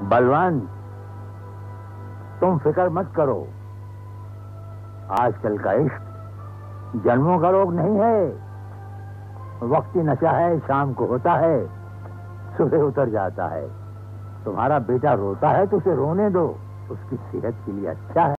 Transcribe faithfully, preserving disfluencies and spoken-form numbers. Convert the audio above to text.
बलवान, तुम फिक्र मत करो। आजकल का इश्क जन्मों का रोग नहीं है। वक्ती नशा है, शाम को होता है, सुबह उतर जाता है। तुम्हारा बेटा रोता है तो उसे रोने दो, उसकी सेहत के लिए अच्छा है।